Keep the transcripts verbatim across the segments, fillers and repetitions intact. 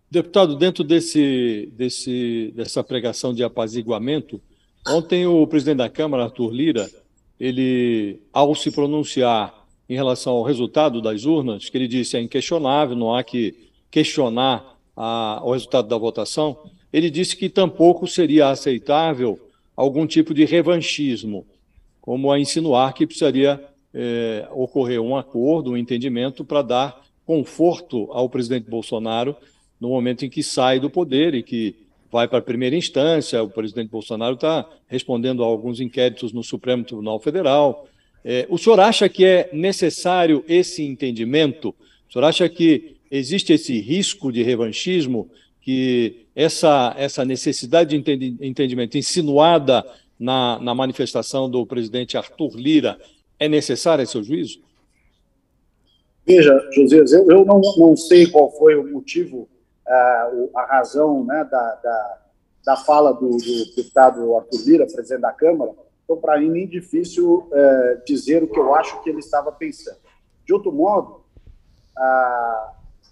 Deputado, dentro desse, desse, dessa pregação de apaziguamento, ontem o presidente da Câmara, Arthur Lira, ele, ao se pronunciar em relação ao resultado das urnas, que ele disse é inquestionável, não há que questionar a, o resultado da votação, ele disse que tampouco seria aceitável algum tipo de revanchismo, como a insinuar que precisaria é, ocorrer um acordo, um entendimento para dar conforto ao presidente Bolsonaro no momento em que sai do poder e que vai para a primeira instância. O presidente Bolsonaro está respondendo a alguns inquéritos no Supremo Tribunal Federal. É, o senhor acha que é necessário esse entendimento? O senhor acha que existe esse risco de revanchismo, que essa, essa necessidade de entendimento insinuada na, na manifestação do presidente Arthur Lira é necessária, a seu juízo? Veja, Josias, eu, eu não, não sei qual foi o motivo, Uh, a razão, né, da, da, da fala do, do deputado Arthur Lira, presidente da Câmara. Então, para mim, é difícil uh, dizer o que eu acho que ele estava pensando. De outro modo, uh,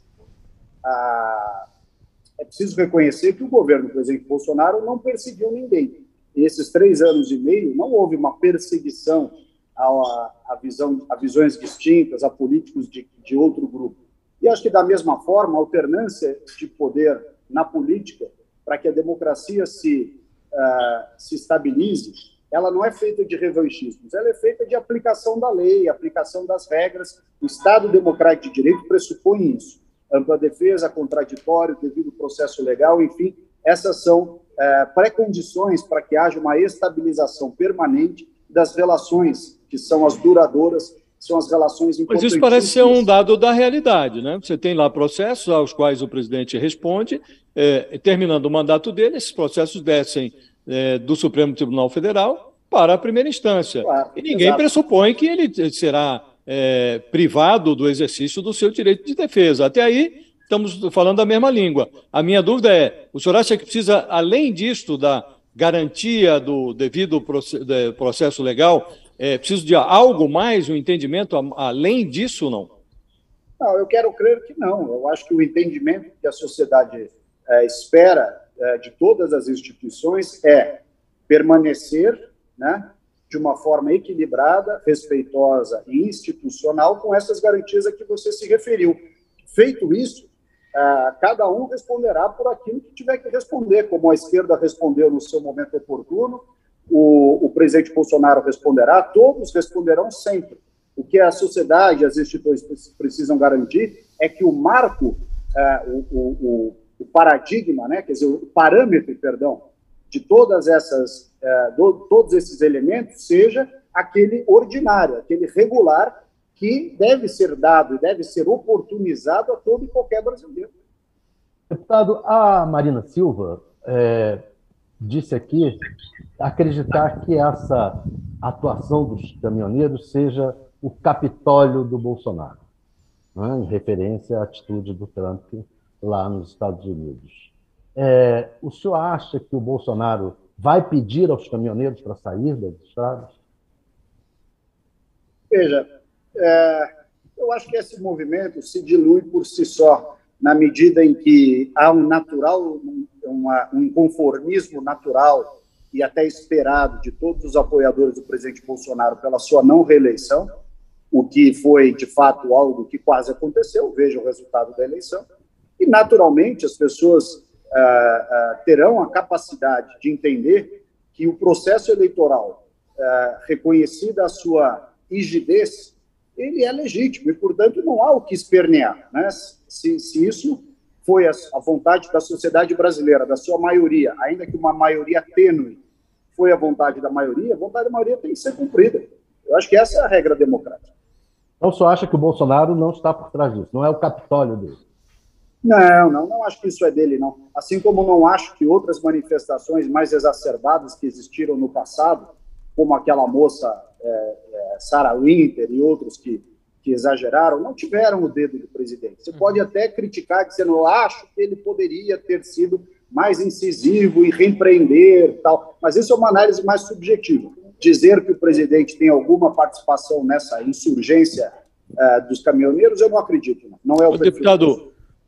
uh, é preciso reconhecer que o governo do presidente Bolsonaro não perseguiu ninguém. E esses três anos e meio não houve uma perseguição a, a, visão, a visões distintas, a políticos de, de outro grupo. E acho que, da mesma forma, a alternância de poder na política, para que a democracia se, uh, se estabilize, ela não é feita de revanchismos, ela é feita de aplicação da lei, aplicação das regras. O Estado Democrático de Direito pressupõe isso. Ampla defesa, contraditório, devido processo legal, enfim, essas são uh, pré-condições para que haja uma estabilização permanente das relações que são as duradouras, são as relações importantes. Mas isso parece ser um dado da realidade, né? Você tem lá processos aos quais o presidente responde, é, terminando o mandato dele, esses processos descem é, do Supremo Tribunal Federal para a primeira instância. Claro, e ninguém exato. pressupõe que ele será é, privado do exercício do seu direito de defesa. Até aí, estamos falando a mesma língua. A minha dúvida é, o senhor acha que precisa, além disto, da garantia do devido processo legal, é preciso de algo mais, um entendimento além disso, não? Não, eu quero crer que não. Eu acho que o entendimento que a sociedade é, espera é, de todas as instituições é permanecer, né, de uma forma equilibrada, respeitosa e institucional com essas garantias a que você se referiu. Feito isso, é, cada um responderá por aquilo que tiver que responder, como a esquerda respondeu no seu momento oportuno, O, o presidente Bolsonaro responderá, todos responderão sempre. O que a sociedade, as instituições precisam garantir é que o marco, uh, o, o, o paradigma, né, quer dizer, o parâmetro, perdão, de todas essas, uh, do, todos esses elementos seja aquele ordinário, aquele regular que deve ser dado e deve ser oportunizado a todo e qualquer brasileiro. Deputado, a Marina Silva é, disse aqui acreditar que essa atuação dos caminhoneiros seja o Capitólio do Bolsonaro, né, em referência à atitude do Trump lá nos Estados Unidos. É, o senhor acha que o Bolsonaro vai pedir aos caminhoneiros para sair das estradas? Veja, é, eu acho que esse movimento se dilui por si só, na medida em que há um natural, uma, um conformismo natural e até esperado de todos os apoiadores do presidente Bolsonaro pela sua não reeleição, o que foi, de fato, algo que quase aconteceu, veja o resultado da eleição, e, naturalmente, as pessoas ah, ah, terão a capacidade de entender que o processo eleitoral, ah, reconhecida a sua rigidez, ele é legítimo, e, portanto, não há o que espernear, né? Se, se isso foi a, a vontade da sociedade brasileira, da sua maioria, ainda que uma maioria tênue, foi a vontade da maioria, a vontade da maioria tem que ser cumprida. Eu acho que essa é a regra democrática. Então, o senhor acha que o Bolsonaro não está por trás disso, não é o Capitólio dele? Não, não, não acho que isso é dele, não. Assim como não acho que outras manifestações mais exacerbadas que existiram no passado, como aquela moça é, é, Sarah Winter e outros que, que exageraram, não tiveram o dedo do presidente. Você pode até criticar, dizendo, eu acho que ele poderia ter sido mais incisivo e repreender, tal, mas isso é uma análise mais subjetiva. Dizer que o presidente tem alguma participação nessa insurgência uh, dos caminhoneiros, eu não acredito. Não, não é o deputado,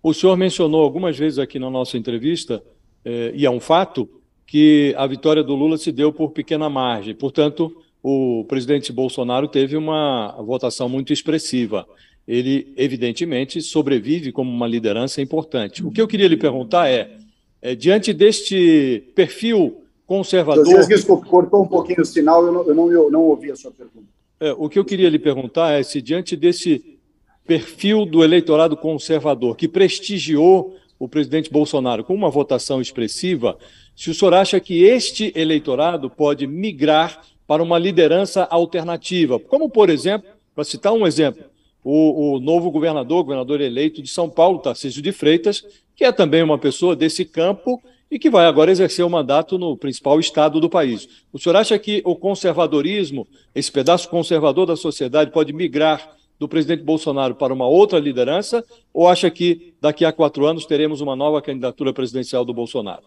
O senhor mencionou algumas vezes aqui na nossa entrevista, eh, e é um fato, que a vitória do Lula se deu por pequena margem. Portanto, o presidente Bolsonaro teve uma votação muito expressiva. Ele, evidentemente, sobrevive como uma liderança importante. O que eu queria lhe perguntar é, é diante deste perfil conservador... Josias, desculpa, cortou um pouquinho o sinal, eu não, eu não, eu não ouvi a sua pergunta. É, o que eu queria lhe perguntar é se, diante desse perfil do eleitorado conservador, que prestigiou o presidente Bolsonaro com uma votação expressiva, se o senhor acha que este eleitorado pode migrar para uma liderança alternativa, como, por exemplo, para citar um exemplo, o, o novo governador, governador eleito de São Paulo, Tarcísio de Freitas, que é também uma pessoa desse campo e que vai agora exercer o mandato no principal estado do país. O senhor acha que o conservadorismo, esse pedaço conservador da sociedade, pode migrar do presidente Bolsonaro para uma outra liderança, ou acha que daqui a quatro anos teremos uma nova candidatura presidencial do Bolsonaro?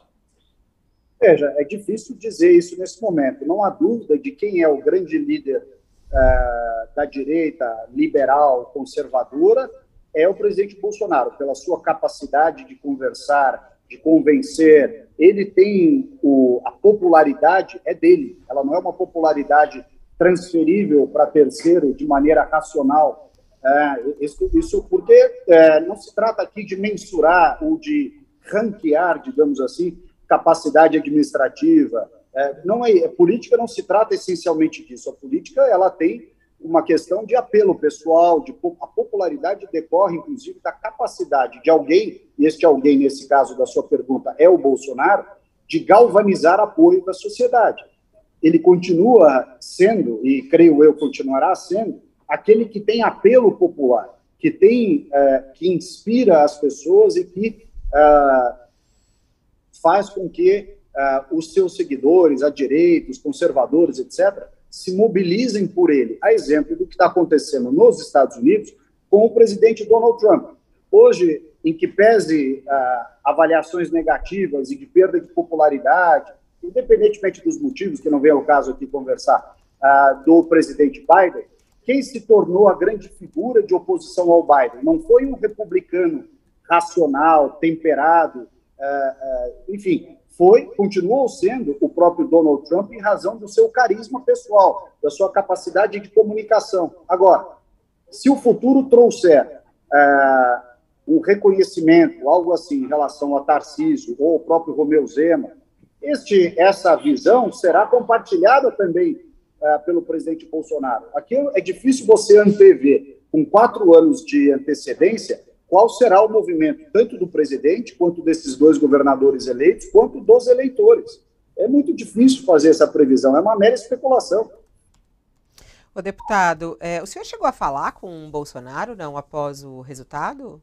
Veja, é difícil dizer isso nesse momento. Não há dúvida de quem é o grande líder uh, da direita liberal, conservadora, é o presidente Bolsonaro, pela sua capacidade de conversar, de convencer. Ele tem o, a popularidade, é dele, ela não é uma popularidade transferível para terceiro de maneira racional. É, isso, isso porque é, não se trata aqui de mensurar ou de ranquear, digamos assim, capacidade administrativa. É, não é, a política não se trata essencialmente disso. A política ela tem uma questão de apelo pessoal, de, a popularidade decorre, inclusive, da capacidade de alguém, e este alguém, nesse caso da sua pergunta, é o Bolsonaro, de galvanizar apoio da sociedade. Ele continua sendo, e creio eu continuará sendo, aquele que tem apelo popular, que tem, uh, que inspira as pessoas e que uh, faz com que uh, os seus seguidores, a direita, os conservadores, etcétera, se mobilizem por ele. A exemplo do que está acontecendo nos Estados Unidos com o presidente Donald Trump. Hoje, em que pese uh, avaliações negativas e de perda de popularidade, independentemente dos motivos, que não vem ao caso aqui conversar, uh, do presidente Biden, quem se tornou a grande figura de oposição ao Biden não foi um republicano racional, temperado, uh, uh, enfim, foi, continuou sendo o próprio Donald Trump em razão do seu carisma pessoal, da sua capacidade de comunicação. Agora, se o futuro trouxer uh, um reconhecimento, algo assim, em relação a Tarcísio ou o próprio Romeu Zema, Este, essa visão será compartilhada também uh, pelo presidente Bolsonaro. Aqui é difícil você antever, com quatro anos de antecedência, qual será o movimento, tanto do presidente, quanto desses dois governadores eleitos, quanto dos eleitores. É muito difícil fazer essa previsão, é uma mera especulação. Ô, deputado, é, o senhor chegou a falar com o Bolsonaro, não, após o resultado?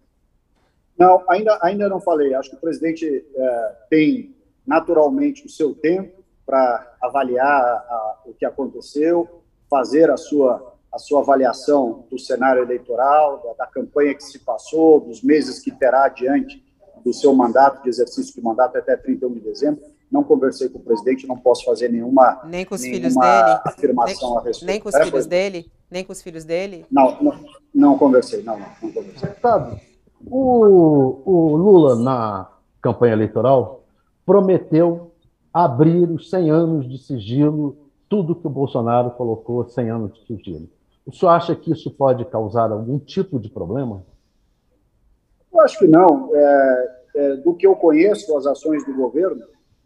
Não, ainda, ainda não falei. Acho que o presidente é, tem... naturalmente, o seu tempo para avaliar a, o que aconteceu, fazer a sua, a sua avaliação do cenário eleitoral, da, da campanha que se passou, dos meses que terá diante do seu mandato, de exercício de mandato até trinta e um de dezembro. Não conversei com o presidente, não posso fazer nenhuma, nem com os nenhuma filhos dele, afirmação nem, a respeito. Nem com os é, filhos foi? dele? Nem com os filhos dele? Não, não, não conversei, não, não, não conversei. Deputado, o, o Lula, na campanha eleitoral, prometeu abrir os cem anos de sigilo, tudo que o Bolsonaro colocou cem anos de sigilo. O senhor acha que isso pode causar algum tipo de problema? Eu acho que não. É, é, do que eu conheço, as ações do governo...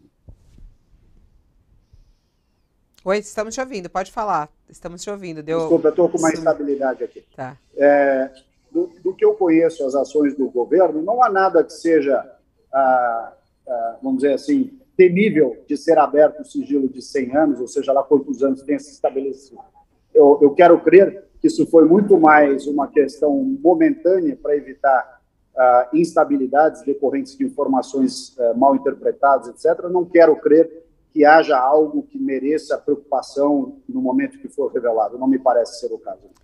Oi, estamos te ouvindo, pode falar. Estamos te ouvindo. Deu... Desculpa, eu estou com uma instabilidade aqui. Tá. É, do, do que eu conheço, as ações do governo, não há nada que seja... Ah, Uh, vamos dizer assim, temível de ser aberto o sigilo de cem anos, ou seja lá quantos anos tenha se estabelecido. Eu, eu quero crer que isso foi muito mais uma questão momentânea para evitar uh, instabilidades decorrentes de informações uh, mal interpretadas, etcétera. Não quero crer que haja algo que mereça preocupação no momento que for revelado. Não me parece ser o caso.